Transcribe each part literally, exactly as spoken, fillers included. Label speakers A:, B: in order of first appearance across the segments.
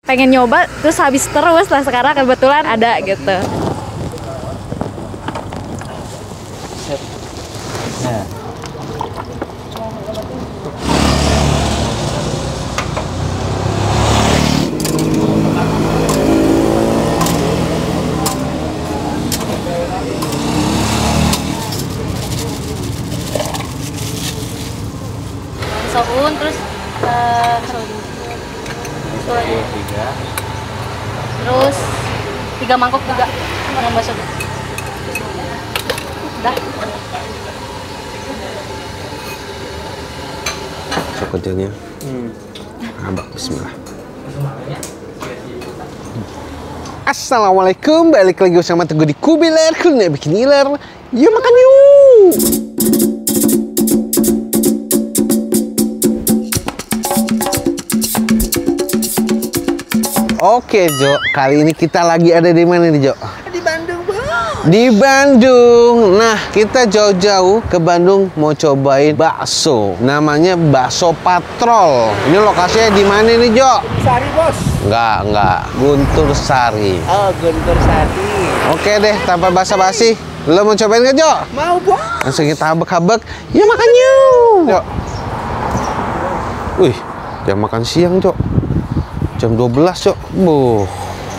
A: pengen nyoba terus habis terus lah, sekarang kebetulan ada gitu.
B: Nah.
A: Soun terus uh,
B: tiga.
A: Terus tiga mangkok juga yang bakso. Udah.
C: Sok kecilnya. Hmm. Abak bismillah. Assalamualaikum, balik lagi bersama Teguh di Kubiler, kuliner bikin iler. Yuk makan yuk. Oke Jo, kali ini kita lagi ada di mana nih Jo?
B: Di Bandung, Bang.
C: Di Bandung. Nah, kita jauh-jauh ke Bandung mau cobain bakso. Namanya Bakso Patrol. Ini lokasinya di mana nih Jo?
B: Sari, Bos.
C: Enggak, enggak. Guntur Sari.
B: Oh, Guntur Sari.
C: Oke deh, tanpa basa-basi. Lo mau cobain nggak Jo?
B: Mau, Bos.
C: Langsung kita habek-habek. Yuk makan yuk. Jo. Wih, jam makan siang Jo. Jam dua belas, Cok. Buh.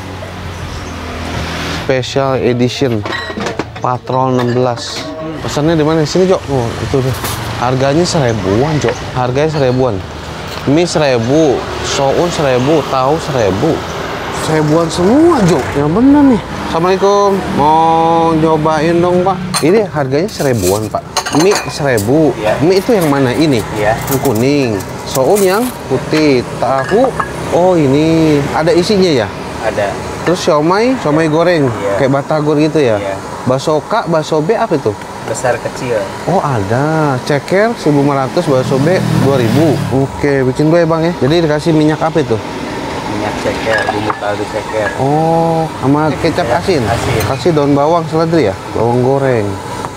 C: Special edition Patrol enam belas. Pesannya di mana? Sini, Cok. Oh, itu deh. Harganya seribuan, Cok. Harganya seribuan. Mie seribu, soun seribu, tahu seribu. Seribuan semua, Cok. Yang bener nih. Assalamualaikum. Mau nyobain dong, Pak. Ini harganya seribuan, Pak. Mie seribu.
B: Ya.
C: Mie itu yang mana ini?
B: Iya.
C: Yang kuning. Soun yang putih. Tahu. Oh ini ada isinya ya?
B: Ada.
C: Terus siomay, siomay goreng,
B: Iya.
C: kayak batagor gitu ya?
B: Iya.
C: Bakso K, bakso B apa itu?
B: Besar kecil.
C: Oh ada, ceker seribu lima ratus, bakso B dua ribu. Oke, bikin dua ya Bang ya? Jadi dikasih minyak apa itu?
B: Minyak ceker, bumbu kaldu ceker.
C: Oh, sama kecap asin?
B: Asin.
C: Kasih daun bawang seledri ya? Bawang goreng.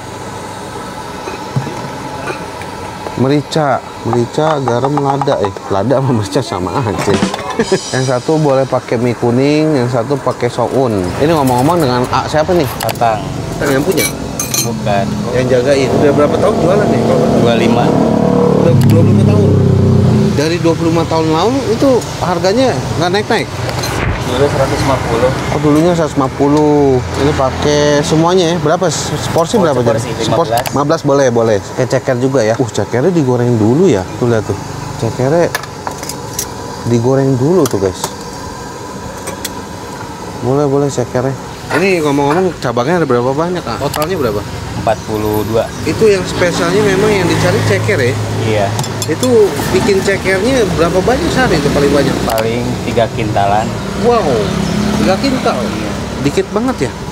C: Merica, merica, garam, lada. Eh, lada sama merica sama aja. Yang satu boleh pakai mie kuning, yang satu pakai soun. Ini ngomong-ngomong dengan A siapa nih?
B: Tatang.
C: Yang punya?
B: Bukan.
C: Yang jagain. Udah berapa tahun jualan nih?
B: dua puluh lima.
C: Udah dua puluh lima tahun. Dari dua puluh lima tahun lalu itu harganya nggak naik-naik?
B: Dulu seratus lima puluh.
C: Oh dulunya seratus lima puluh. Ini pakai semuanya ya. Berapa? Porsi
B: Oh,
C: berapa?
B: seporsi
C: jadi?
B: lima belas.
C: lima belas boleh, boleh. Kayak ceker juga ya. Uh, cekernya digoreng dulu ya. Tuh lihat tuh. Cekernya digoreng dulu tuh, guys. Boleh, boleh cekernya. Ini ngomong-ngomong cabangnya ada berapa banyak, ah? Totalnya berapa?
B: empat puluh dua.
C: Itu yang spesialnya memang yang dicari ceker ya.
B: Iya.
C: Itu bikin cekernya berapa banyak sehari itu paling banyak?
B: Paling tiga kintalan.
C: Wow, tiga kintal. Dikit banget ya.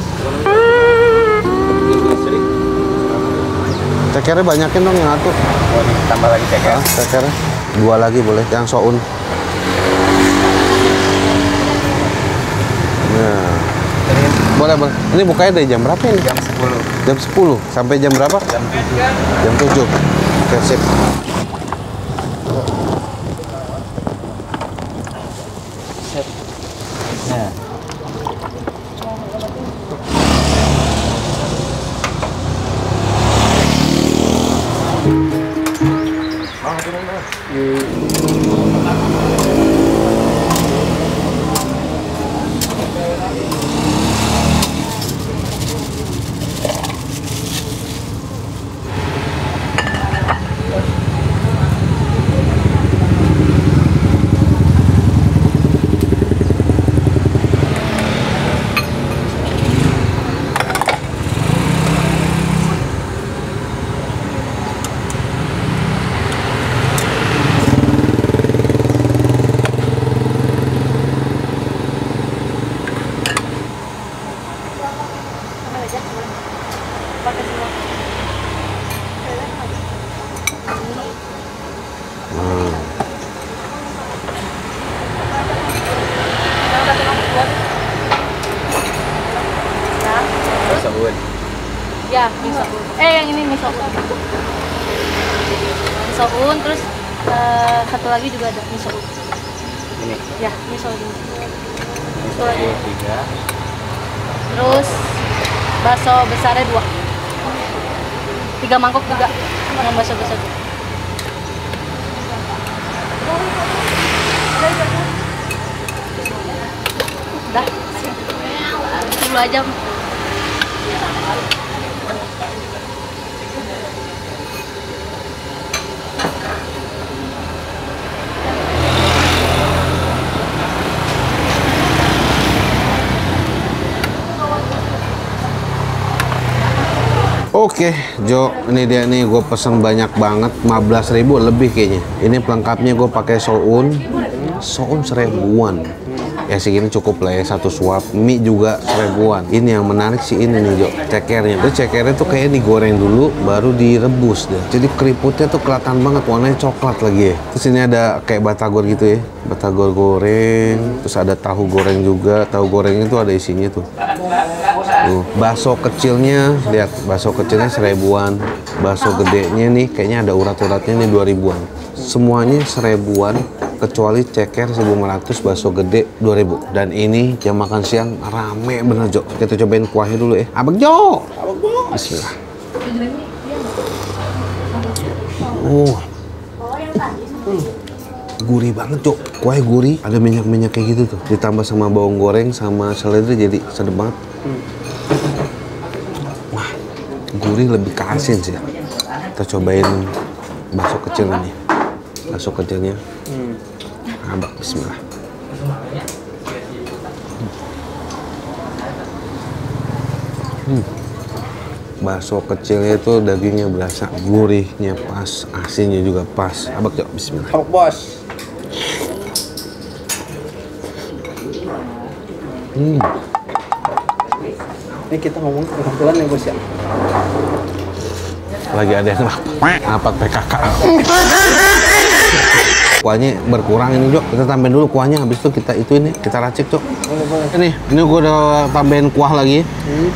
C: Cekernya banyakin dong yang atur.
B: Mau ditambah lagi ceker?
C: Ah, cekernya dua lagi boleh, yang soun. Nah, boleh boleh. Ini bukanya dari jam berapa ini?
B: Jam sepuluh.
C: Jam sepuluh sampai jam berapa?
B: Jam tujuh.
C: Jam tujuh. Oke, sip.
B: Nah. Soun.
A: Ya, mie soun. Eh, yang ini mie soun. Mie soun, terus uh, satu lagi juga ada mie soun.
B: Ini.
A: Ya, ini soal dulu.
B: Ini soal tiga.
A: Terus bakso besarnya dua. Tiga mangkok juga. Yang bakso besar. Udah. Dulu aja.
C: Oke, Jo, ini dia nih gue pesen banyak banget, lima belas ribu lebih kayaknya. Ini pelengkapnya gue pakai soun, soun seribuan. Ya segini cukup lah ya, satu suap. Mie juga seribuan. Ini yang menarik sih ini nih Jo, cekernya. Itu cekernya tuh kayak digoreng dulu, baru direbus deh. Jadi keriputnya tuh kelihatan banget, warnanya coklat lagi ya. Terus ini ada kayak batagor gitu ya, batagor goreng. Terus ada tahu goreng juga, tahu gorengnya tuh ada isinya tuh. Tuh, bakso kecilnya, lihat bakso kecilnya seribuan, bakso gedenya nih kayaknya ada urat-uratnya nih dua ribuan. Semuanya seribuan kecuali ceker seribu lima ratus, bakso gede dua ribu. Dan ini jam makan siang rame bener Jo. Kita cobain kuahnya dulu ya. Abang Jo. Abang Jo. Bismillah. Oh. Hmm. Gurih banget Jo. Kuahnya gurih, ada minyak-minyak kayak gitu tuh. Ditambah sama bawang goreng sama seledri jadi sedap banget. Hmm. Wah, gurih lebih ke asin sih. Kita cobain bakso kecil ini. Bakso kecilnya. Hmm. Abang, bismillah. Hmm. Bakso kecilnya itu dagingnya berasa, gurihnya pas, asinnya juga pas. Abang, yuk, bismillah.
D: Abang bos.
C: Hmm.
D: Ini kita ngomong kebetulan ya bos ya.
C: Lagi ada yang rapat P K K. Kuahnya berkurang ini Jo. Kita tambahin dulu kuahnya, habis itu kita itu ini kita racik Jo. Ini, ini gue udah tambahin kuah lagi. Hmm.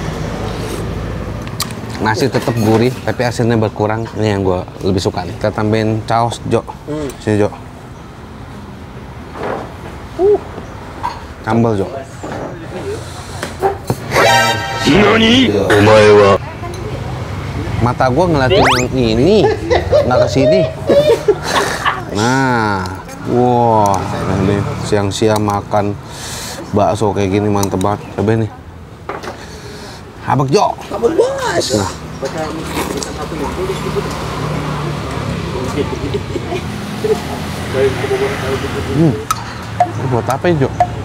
C: Nasi tetap gurih, tapi asinnya berkurang. Ini yang gue lebih suka nih. Kita tambahin caos Jo. Hmm. Sini Jo. Uh. Sambal Jo. Nani? Omae wa. Mata gua ngeliatin yang ini, nggak ke sini. Nah, wah, ini siang-siang makan bakso kayak gini mantep banget. Coba nih. Abang Jo.
D: Abang bos.
C: Nah. Hmm. Ini buat apa ya, Jo?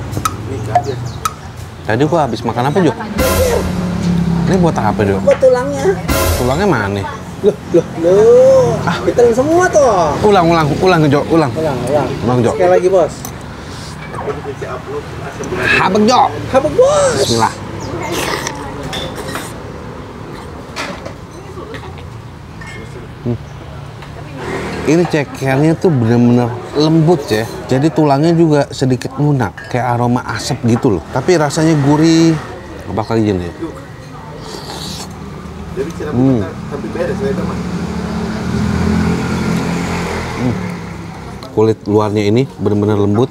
C: Tadi gua habis makan apa, Jo? Ini buat apa, Jo?
D: Buat tulangnya.
C: Tulangnya mana?
D: Loh, loh, loh. Ah, kita semua tuh.
C: Ulang, ulang, ulang, Jo, ulang.
D: Ulang, ulang.
C: Ulang, Jo.
D: Sekali lagi, bos.
C: Abang Jo.
D: Abang bos.
C: Bismillah. Hmm. Ini cekernya tuh bener-bener lembut ya. Jadi tulangnya juga sedikit lunak, kayak aroma asap gitu loh. Tapi rasanya gurih. Bakal izin ya. Hmm. Hmm. Kulit luarnya ini bener-bener lembut.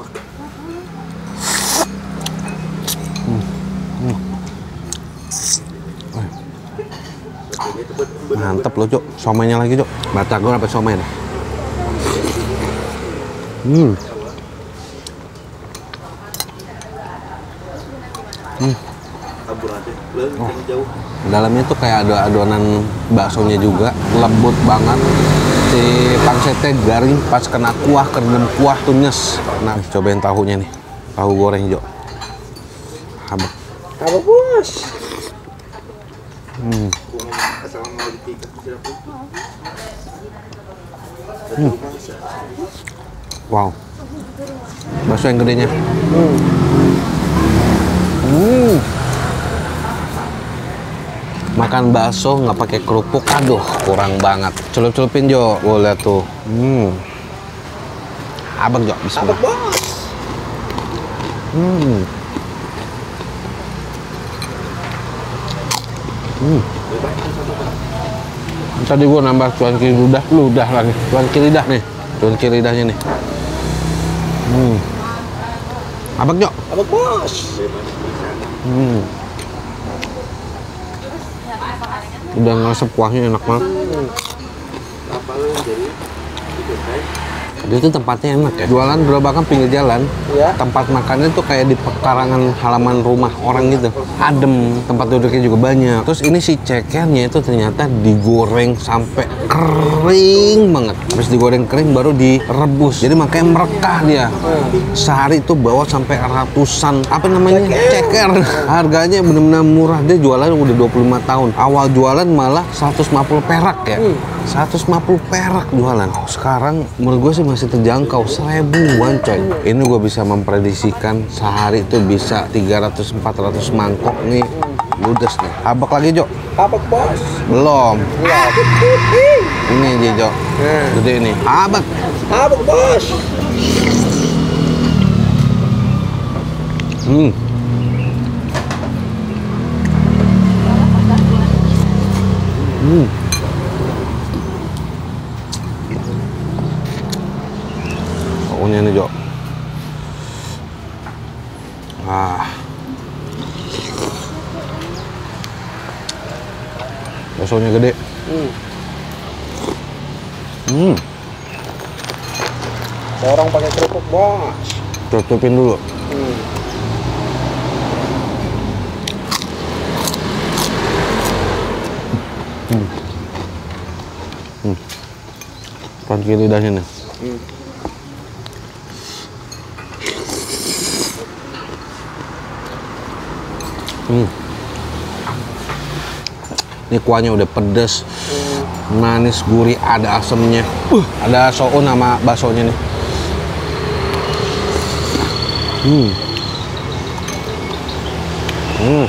C: Hmm. Hmm. Mantep loh, Jok. Somainya lagi, Jok. Batagor apa somai nih? Hmm. Hmm. Oh. Dalamnya tuh kayak ada adonan baksonya juga, lembut banget. Si pangsetnya garing, pas kena kuah, kerendam kuah tuh nyes. Nah, cobain tahunya nih. Tahu goreng, Jo. Habak.
D: Abang bos.
C: Hmm. Hmm. Wow. Bakso yang gedenya. Hmm. Hmm. Makan bakso nggak pakai kerupuk, aduh kurang banget. Celup-celupin, Jo. Gue lihat tuh. Hmm. Abang, Jo. Bismillah.
D: Abang bos.
C: Hmm. Hmm. Tadi gue nambah cuanki ludah, ludah lagi. Cuanki lidah nih. Cuanki lidahnya nih. Hmm. Abang Jok.
D: Abang bos.
C: Hmm. Udah ngeresep kuahnya enak banget. Dia tuh tempatnya enak ya. Jualan gerobakan pinggir jalan.
D: Iya.
C: Tempat makannya tuh kayak di pekarangan halaman rumah orang gitu. Adem, tempat duduknya juga banyak. Terus ini si cekernya itu ternyata digoreng sampai kering banget. Habis digoreng kering baru direbus. Jadi makanya merekah dia. Sehari itu bawa sampai ratusan apa namanya? Ceker. Harganya benar-benar murah. Dia jualan udah dua puluh lima tahun. Awal jualan malah seratus lima puluh perak ya. seratus lima puluh perak jualan. Sekarang menurut gue sih masih terjangkau, seribuan coy. Ini gue bisa memprediksikan sehari itu bisa tiga ratus sampai empat ratus mangkok nih. Ludes nih. Abak lagi Jok?
D: Abang bos.
C: Belum.
D: Belum.
C: Ini aja Jok. Gede nih. Abak.
D: Abang bos.
C: Hmm. Hmm. Pokoknya nih Jok. Ah. Baksonya gede.
D: Hmm.
C: Hmm.
D: Orang pakai kerupuk bos.
C: Tutupin dulu.
D: Hmm.
C: Hmm. Hmm. Panci lidahnya nih.
D: Hmm.
C: Hmm. Ini kuahnya udah pedes, manis, gurih, ada asemnya. Uh, ada soun sama baksonya nih. Hmm. Hmm.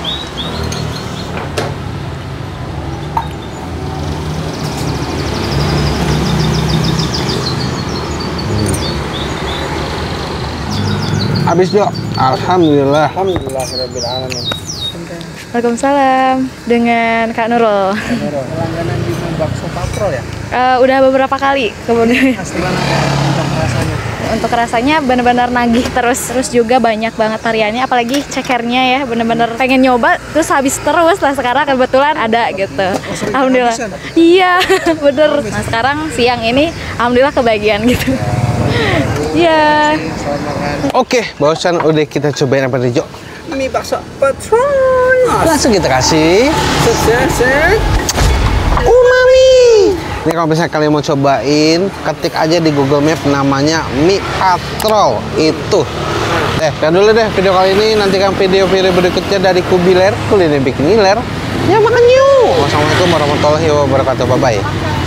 C: Habis Jok. Alhamdulillah.
D: Alhamdulillahirabbil alamin.
A: Waalaikumsalam, dengan Kak Nurul.
D: Langganan di bakso patrol ya?
A: Eh, udah beberapa kali kemudian.
D: Khas di mana untuk rasanya?
A: Untuk rasanya benar-benar nagih terus, terus juga banyak banget variannya, apalagi cekernya ya, bener-bener pengen nyoba terus habis terus lah. Sekarang kebetulan ada gitu. Alhamdulillah. Iya, bener. Nah sekarang siang ini alhamdulillah kebagian gitu. Iya.
C: Oke, barusan udah kita cobain apa nih Jok?
D: Mie bakso patrol.
C: Langsung kita kasih
D: Sesek.
C: umami. Ini kalau misalnya kalian mau cobain, ketik aja di Google Map namanya mie patrol itu. Eh, kan dulu deh video kali ini. Nantikan video-video berikutnya dari Kubiler, kuliner bikin ngiler. Ya makan yuk. Wassalamualaikum warahmatullahi wabarakatuh. Bye bye.